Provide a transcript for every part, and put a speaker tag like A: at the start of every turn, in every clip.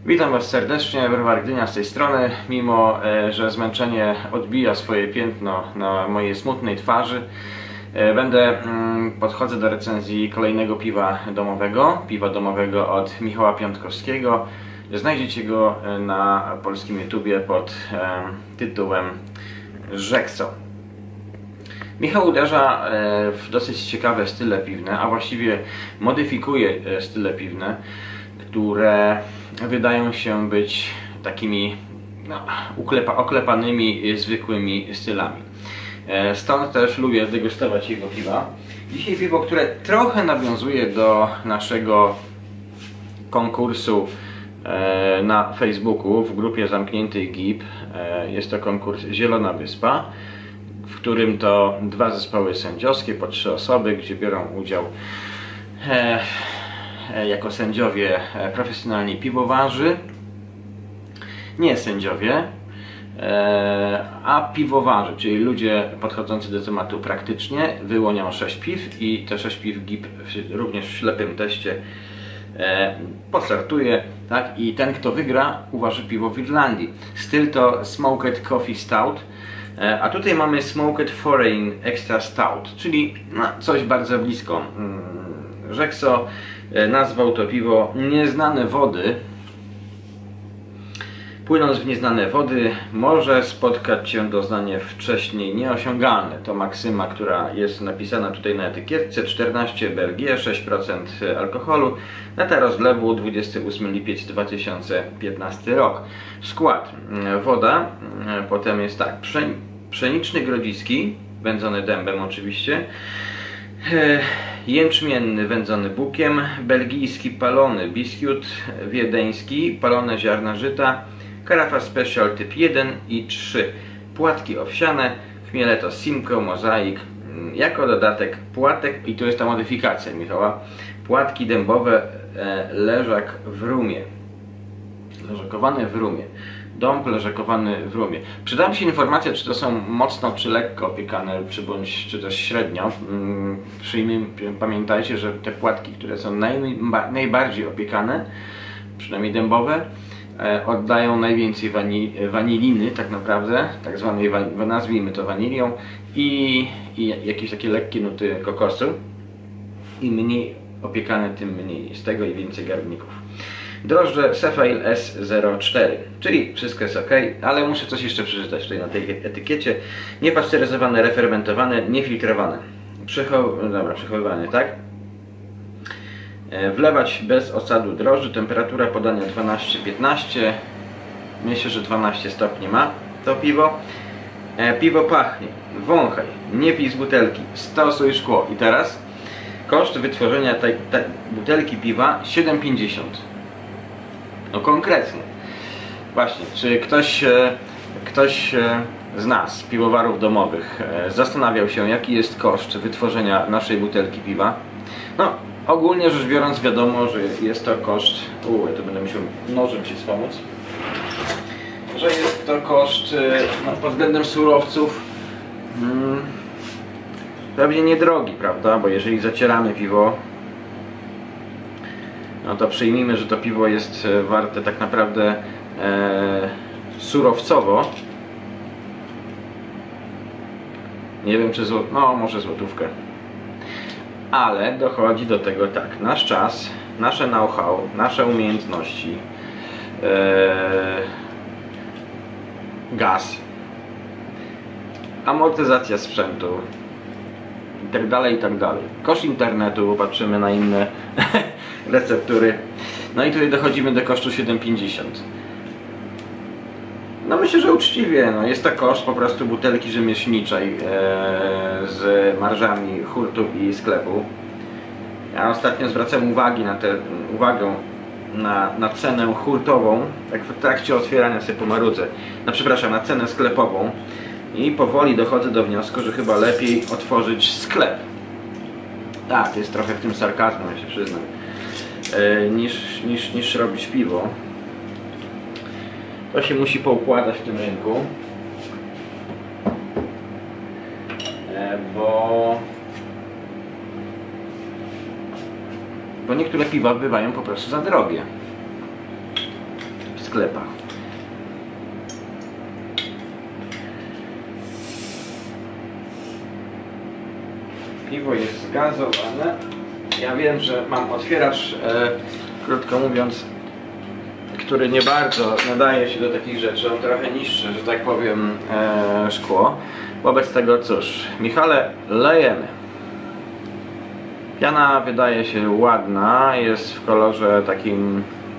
A: Witam Was serdecznie, Browar Gdynia z tej strony. Mimo, że zmęczenie odbija swoje piętno na mojej smutnej twarzy, podchodzę do recenzji kolejnego piwa domowego od Michała Piątkowskiego. Znajdziecie go na polskim YouTubie pod tytułem Rzekso. Michał uderza w dosyć ciekawe style piwne, a właściwie modyfikuje style piwne, które wydają się być takimi oklepanymi, zwykłymi stylami. Stąd też lubię degustować jego piwa. Dzisiaj piwo, które trochę nawiązuje do naszego konkursu na Facebooku w grupie zamkniętej GIP. Jest to konkurs Zielona Wyspa, w którym to dwa zespoły sędziowskie po 3 osoby, gdzie biorą udział jako sędziowie profesjonalni piwowarzy, nie sędziowie, a piwowarzy, czyli ludzie podchodzący do tematu praktycznie, wyłonią 6 piw i te 6 piw GIP również w ślepym teście postartuje, tak? I ten, kto wygra, uważy piwo w Irlandii. Styl to Smoked Coffee Stout, a tutaj mamy Smoked Foreign Extra Stout, czyli coś bardzo blisko. Rzekso nazwał to piwo Nieznane Wody. Płynąc w nieznane wody, może spotkać Cię doznanie wcześniej nieosiągalne. To maksyma, która jest napisana tutaj na etykietce. 14 BRG, 6% alkoholu. Data rozlewu 28 lipiec 2015 rok. Skład: woda, potem jest tak, pszeniczny grodziski, wędzony dębem oczywiście, jęczmienny wędzony bukiem, belgijski palony biskut, wiedeński palone ziarna żyta, karafa special typ 1 i 3, płatki owsiane, chmiele to Simcoe, Mozaik, jako dodatek płatek, i to jest ta modyfikacja Michała, płatki dębowe, leżak w rumie, leżakowany w rumie. Dąb leżakowany w rumie. Przyda mi się informacja, czy to są mocno czy lekko opiekane, czy też średnio. Pamiętajcie, że te płatki, które są najbardziej opiekane, przynajmniej dębowe, oddają najwięcej waniliny tak naprawdę, tak zwanej, nazwijmy to wanilią, i jakieś takie lekkie nuty kokosu. Im mniej opiekane, tym mniej z tego i więcej garbników. Drożdże Cefail S04, czyli wszystko jest ok, ale muszę coś jeszcze przeczytać tutaj na tej etykiecie. Niepasteryzowane, refermentowane, niefiltrowane. Przechowywanie, tak? Wlewać bez osadu drożdży, temperatura podania 12-15. Myślę, że 12 stopni ma to piwo. Piwo pachnie, wąchaj, nie pij z butelki, stosuj szkło. I teraz koszt wytworzenia tej butelki piwa 7,50. No konkretnie. Właśnie, czy ktoś z nas, piwowarów domowych, zastanawiał się, jaki jest koszt wytworzenia naszej butelki piwa? No, ogólnie rzecz biorąc wiadomo, że jest to koszt... ja tu będę musiał nożem się wspomóc. Że jest to koszt pod względem surowców pewnie niedrogi, prawda? Bo jeżeli zacieramy piwo, no to przyjmijmy, że to piwo jest warte tak naprawdę surowcowo, nie wiem, czy może złotówkę, ale dochodzi do tego tak, nasz czas, nasze know-how, nasze umiejętności, gaz, amortyzacja sprzętu i tak dalej, i tak dalej. Koszt internetu, patrzymy na inne receptury. No i tutaj dochodzimy do kosztu 7,50. No myślę, że uczciwie. No jest to koszt po prostu butelki rzemieślniczej z marżami hurtu i sklepu. Ja ostatnio zwracam uwagę na cenę hurtową, tak w trakcie otwierania sobie pomarudzę. Na cenę sklepową. I powoli dochodzę do wniosku, że chyba lepiej otworzyć sklep. Tak, jest trochę w tym sarkazmu, ja się przyznam. Niż robić piwo. To się musi poukładać w tym rynku. Bo niektóre piwa bywają po prostu za drogie. sklepach. Piwo jest zgazowane. Ja wiem, że mam otwieracz, krótko mówiąc, który nie bardzo nadaje się do takich rzeczy. On trochę niszczy, że tak powiem, szkło. Wobec tego cóż, Michale, lejemy. Piana wydaje się ładna, jest w kolorze takim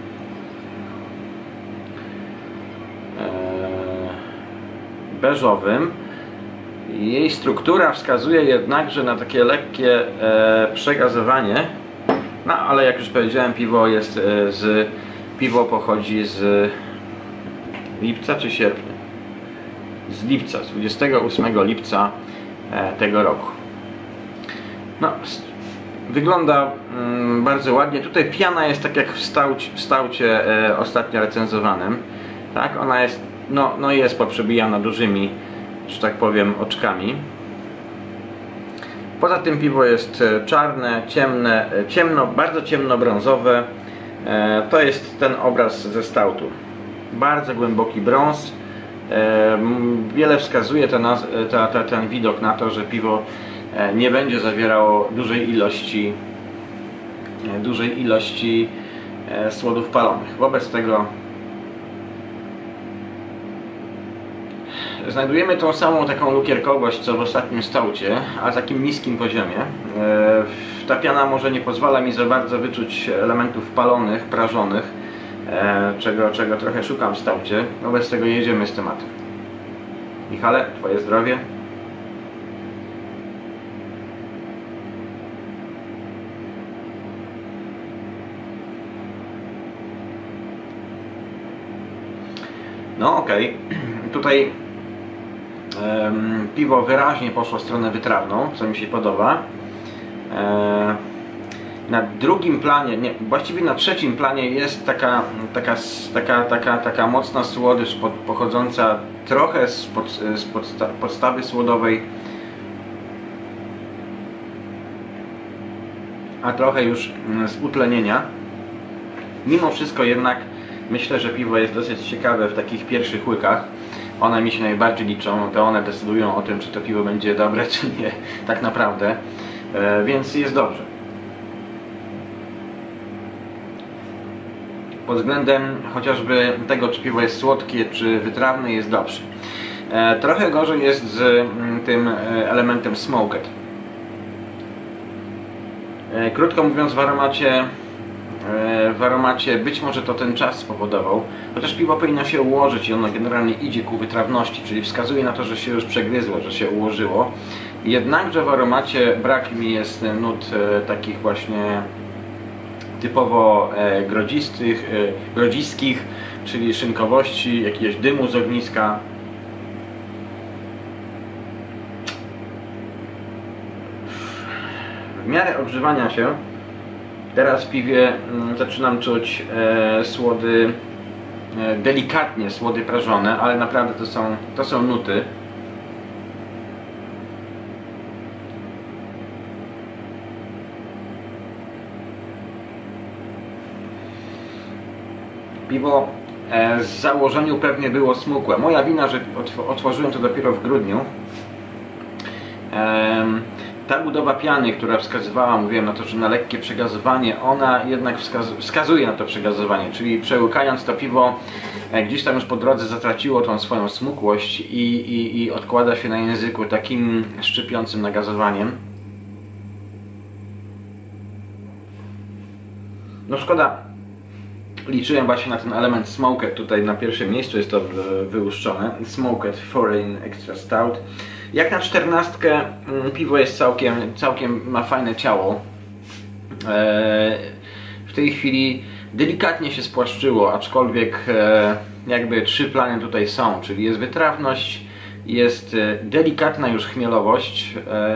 A: beżowym. Jej struktura wskazuje jednakże na takie lekkie przegazowanie. No ale jak już powiedziałem, piwo pochodzi z lipca czy sierpnia? Z lipca, z 28 lipca tego roku. No, wygląda bardzo ładnie. Tutaj piana jest tak jak w staucie ostatnio recenzowanym. Tak, ona jest, no jest poprzebijana dużymi, że tak powiem, oczkami. Poza tym piwo jest czarne, ciemne, bardzo ciemno-brązowe. To jest ten obraz ze stautu. Bardzo głęboki brąz. Wiele wskazuje ten widok na to, że piwo nie będzie zawierało dużej ilości słodów palonych. Wobec tego znajdujemy tą samą taką lukierkowość co w ostatnim staucie, a w takim niskim poziomie. Ta piana może nie pozwala mi za bardzo wyczuć elementów palonych, prażonych, czego trochę szukam w staucie. Wobec tego jedziemy z tematem. Michale, twoje zdrowie. No okej. Tutaj piwo wyraźnie poszło w stronę wytrawną, co mi się podoba. Na drugim planie, nie, właściwie na trzecim planie jest taka mocna słodycz pochodząca trochę z podstawy słodowej, a trochę już z utlenienia. Mimo wszystko jednak myślę, że piwo jest dosyć ciekawe w takich pierwszych łykach. One mi się najbardziej liczą, to one decydują o tym, czy to piwo będzie dobre, czy nie, tak naprawdę. Więc jest dobrze. Pod względem chociażby tego, czy piwo jest słodkie, czy wytrawne, jest dobrze. Trochę gorzej jest z tym elementem smoked. Krótko mówiąc, w aromacie być może to ten czas spowodował, chociaż piwo powinno się ułożyć i ono generalnie idzie ku wytrawności, czyli wskazuje na to, że się już przegryzło, że się ułożyło. Jednakże w aromacie brak mi jest nut takich właśnie typowo grodziskich, czyli szynkowości, jakiegoś dymu z ogniska. W miarę odgrzewania się teraz w piwie zaczynam czuć słody, delikatnie słody prażone, ale naprawdę to są nuty. Piwo z założeniu pewnie było smukłe. Moja wina, że otworzyłem to dopiero w grudniu. Ta budowa piany, która wskazywała, mówiłem na to, że na lekkie przegazowanie, ona jednak wskazuje na to przegazowanie, czyli przełykając to piwo gdzieś tam już po drodze zatraciło tą swoją smukłość i odkłada się na języku takim szczypiącym nagazowaniem. No szkoda, liczyłem właśnie na ten element smoked, tutaj na pierwszym miejscu jest to wyłuszczone. Smoked Foreign Extra Stout. Jak na 14 piwo jest całkiem ma fajne ciało. W tej chwili delikatnie się spłaszczyło, aczkolwiek jakby 3 plany tutaj są, czyli jest wytrawność, jest delikatna już chmielowość.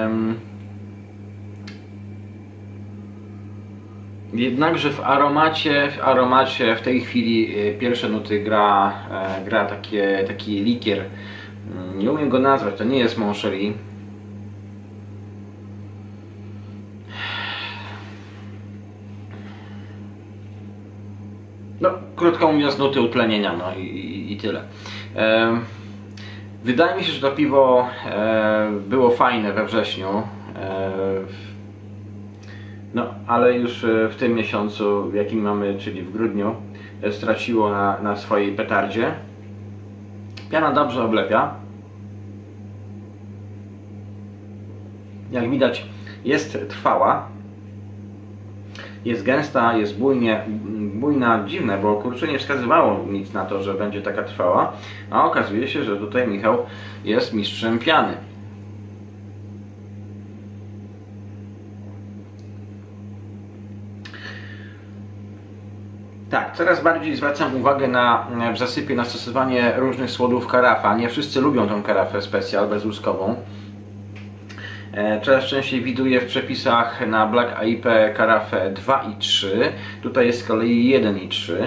A: Jednakże w aromacie w tej chwili pierwsze nuty gra taki likier. Nie umiem go nazwać, to nie jest Moncherie. no krótko mówiąc, nuty utlenienia, no i tyle. Wydaje mi się, że to piwo było fajne we wrześniu, no ale już w tym miesiącu, w jakim mamy, czyli w grudniu, straciło na swojej petardzie. Piana dobrze oblepia. Jak widać, jest trwała, jest gęsta, jest bujna, dziwne, bo kurczę nie wskazywało nic na to, że będzie taka trwała, a okazuje się, że tutaj Michał jest mistrzem piany. Tak, coraz bardziej zwracam uwagę w zasypie na stosowanie różnych słodów karafa. Nie wszyscy lubią tą karafę specjal bezłuskową. Coraz częściej widuję w przepisach na Black IPA karafę 2 i 3. Tutaj jest z kolei 1 i 3.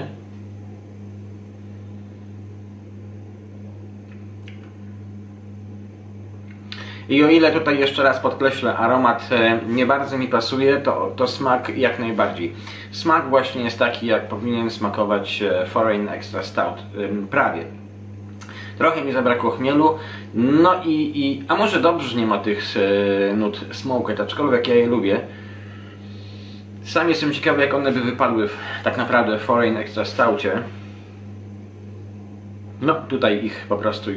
A: I o ile tutaj jeszcze raz podkreślę, aromat nie bardzo mi pasuje, to smak jak najbardziej. Smak właśnie jest taki, jak powinien smakować Foreign Extra Stout. Prawie. Trochę mi zabrakło chmielu, no a może dobrze, że nie ma tych nut smoked, aczkolwiek ja je lubię. Sam jestem ciekawy, jak one by wypadły tak naprawdę w Foreign Extra Stoucie. No tutaj ich po prostu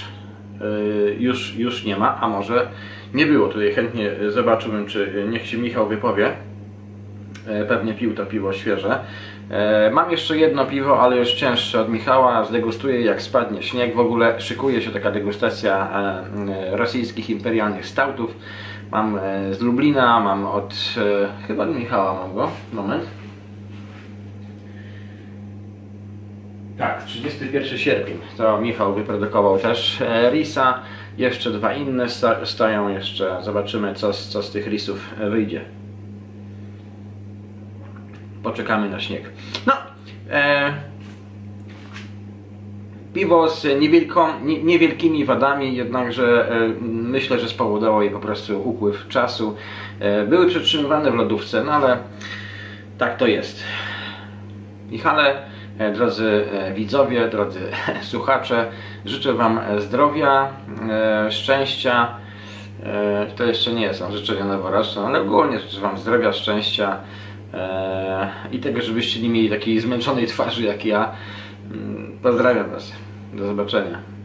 A: już nie ma, a może nie było. Tutaj chętnie zobaczyłbym, czy niech się Michał wypowie. Pewnie pił to piwo świeże. Mam jeszcze jedno piwo, ale już cięższe od Michała. Zdegustuję, jak spadnie śnieg. W ogóle szykuje się taka degustacja rosyjskich imperialnych stoutów. Mam z Lublina, mam chyba od Michała mam go. Moment. Tak, 31 sierpień. To Michał wyprodukował też risa. Jeszcze dwa inne stoją jeszcze. Zobaczymy, co z tych risów wyjdzie. Poczekamy na śnieg. No, piwo z niewielkimi wadami, jednakże myślę, że spowodowało je po prostu upływ czasu. Były przetrzymywane w lodówce, no ale tak to jest. Michale, drodzy widzowie, drodzy słuchacze, życzę Wam zdrowia, szczęścia. To jeszcze nie są życzenia noworoczne, ale ogólnie życzę Wam zdrowia, szczęścia i tego, żebyście nie mieli takiej zmęczonej twarzy jak ja. Pozdrawiam Was. Do zobaczenia.